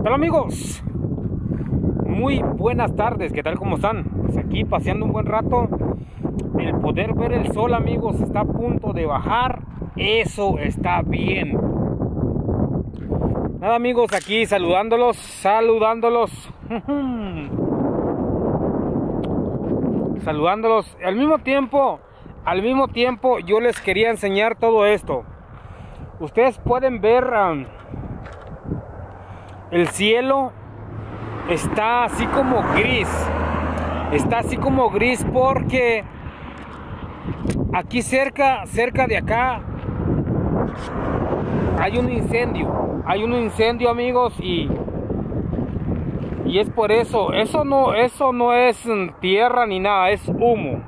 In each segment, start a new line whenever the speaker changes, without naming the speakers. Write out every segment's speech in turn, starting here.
Hola amigos, muy buenas tardes, ¿qué tal? ¿Cómo están? Pues aquí paseando un buen rato. El poder ver el sol, amigos, está a punto de bajar. Eso está bien. Nada amigos, aquí saludándolos. Saludándolos. Al mismo tiempo yo les quería enseñar todo esto. Ustedes pueden ver el cielo está así como gris. Está así como gris porque aquí cerca de acá hay un incendio amigos, y es por eso. Eso no es tierra ni nada, es humo.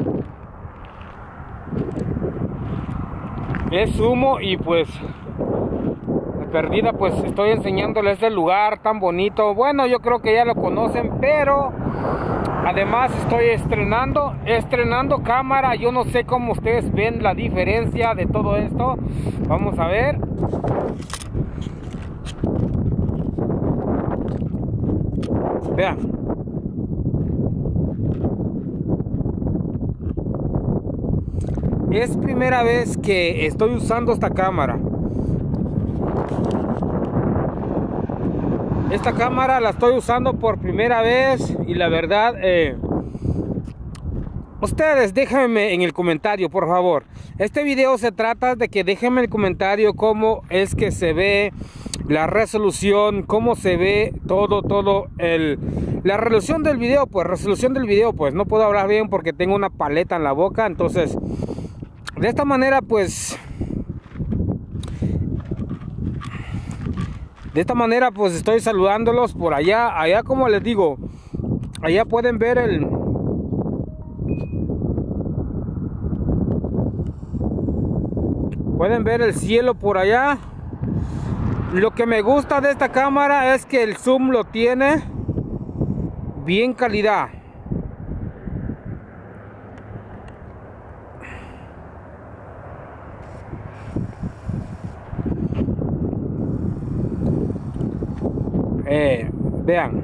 Es humo y pues de perdida pues estoy enseñándoles el lugar tan bonito. Bueno, yo creo que ya lo conocen, pero además estoy estrenando cámara. Yo no sé cómo ustedes ven la diferencia de todo esto. Vamos a ver. Vean. Es primera vez que estoy usando esta cámara. Esta cámara la estoy usando por primera vez y la verdad, ustedes déjenme en el comentario, por favor. Este video se trata de que déjenme en el comentario cómo es que se ve la resolución, cómo se ve todo la resolución del video. Pues no puedo hablar bien porque tengo una paleta en la boca, entonces de esta manera pues estoy saludándolos por allá como les digo, allá pueden ver el cielo por allá. Lo que me gusta de esta cámara es que el zoom lo tiene bien calidad. Vean,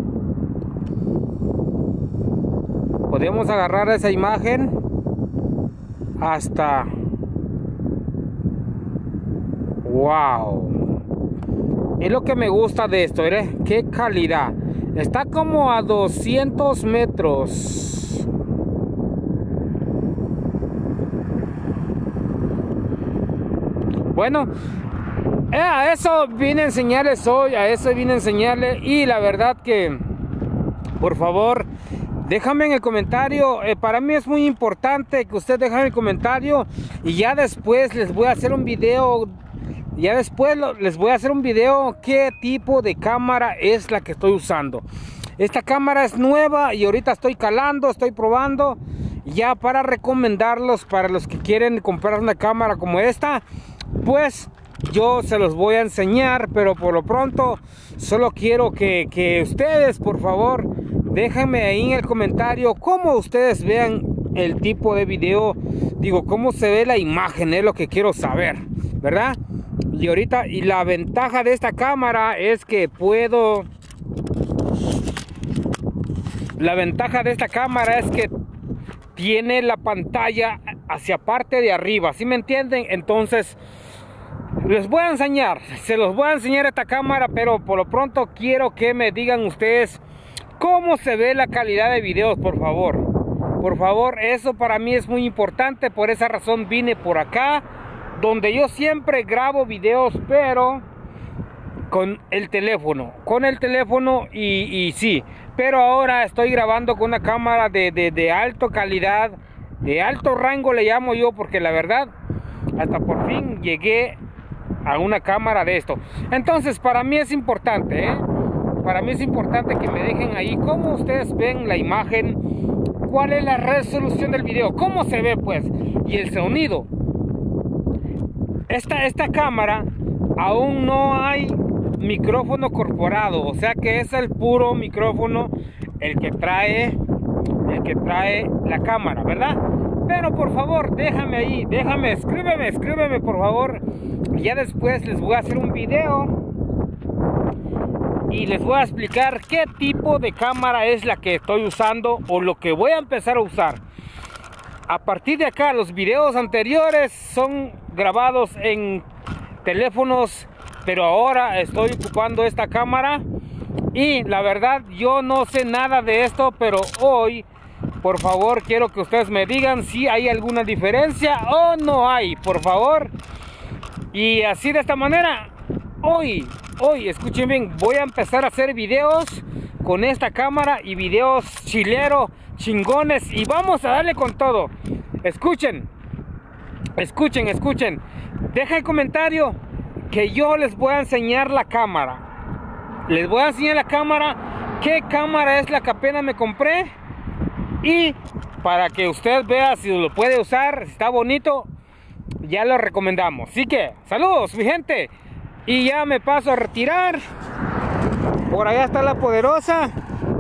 podemos agarrar esa imagen hasta wow. Es lo que me gusta de esto, ¿eh? Qué calidad. Está como a 200 metros. Bueno, a eso vine a enseñarles hoy, y la verdad que, por favor, déjame en el comentario. Para mí es muy importante que ustedes dejen el comentario y ya después les voy a hacer un video. Qué tipo de cámara es la que estoy usando. Esta cámara es nueva y ahorita estoy probando ya para recomendarlos para los que quieren comprar una cámara como esta. Pues yo se los voy a enseñar, pero por lo pronto solo quiero que ustedes, por favor, déjenme ahí en el comentario cómo ustedes vean el tipo de video. Digo, cómo se ve la imagen, es lo que quiero saber, ¿verdad? Y la ventaja de esta cámara es que tiene la pantalla hacia parte de arriba, ¿sí me entienden? Entonces se los voy a enseñar esta cámara, pero por lo pronto quiero que me digan ustedes cómo se ve la calidad de videos, por favor, eso para mí es muy importante. Por esa razón vine por acá, donde yo siempre grabo videos, pero con el teléfono, y sí, pero ahora estoy grabando con una cámara de alta calidad, de alto rango le llamo yo, porque la verdad, hasta por fin llegué a una cámara de esto. Entonces para mí es importante, para mí es importante que me dejen ahí cómo ustedes ven la imagen, cuál es la resolución del video, cómo se ve pues, y el sonido. Esta cámara aún no hay micrófono corporado, o sea que es el puro micrófono el que trae la cámara, ¿verdad? Pero por favor, déjame ahí, escríbeme por favor. Y ya después les voy a hacer un video y les voy a explicar qué tipo de cámara es la que estoy usando o lo que voy a empezar a usar. A partir de acá, los videos anteriores son grabados en teléfonos, pero ahora estoy ocupando esta cámara y la verdad yo no sé nada de esto, pero hoy por favor quiero que ustedes me digan si hay alguna diferencia o no hay, por favor. Y así de esta manera, hoy, escuchen bien, voy a empezar a hacer videos con esta cámara y videos chilero, chingones, y vamos a darle con todo. Escuchen. Deja el comentario que yo les voy a enseñar la cámara. Les voy a enseñar la cámara, qué cámara es la que apenas me compré, y para que usted vea si lo puede usar, si está bonito, ya lo recomendamos. Así que, saludos mi gente. Y ya me paso a retirar. Por allá está la poderosa.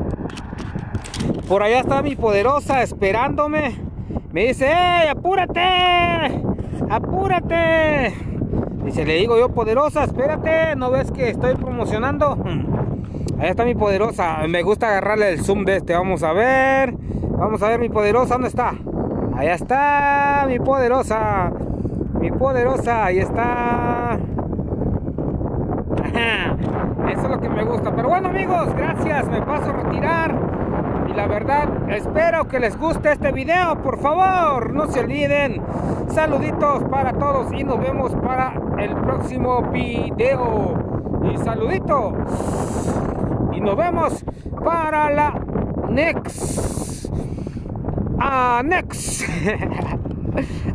Por allá está mi poderosa esperándome. Me dice, ¡hey, apúrate! ¡Apúrate! Dice, le digo yo, poderosa, espérate. ¿No ves que estoy promocionando? Allá está mi poderosa. Me gusta agarrarle el zoom de este. Vamos a ver. Vamos a ver mi poderosa. ¿Dónde está? Allá está mi poderosa. Mi poderosa, ahí está. Eso es lo que me gusta. Pero bueno amigos, gracias, me paso a retirar. Y la verdad, espero que les guste este video. Por favor, no se olviden. Saluditos para todos y nos vemos para el próximo video. Y saluditos. Y nos vemos para la next. Next.